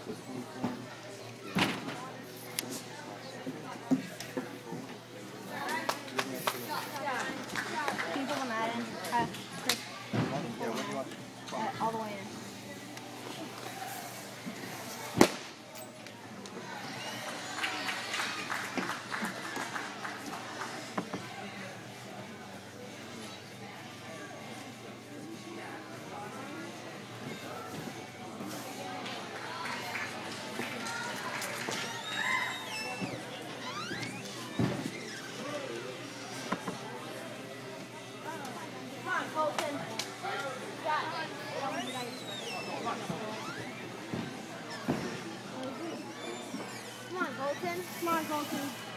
Can you put one that in? Chris, all the way in. Colton. Come on, Colton. Come on, Colton.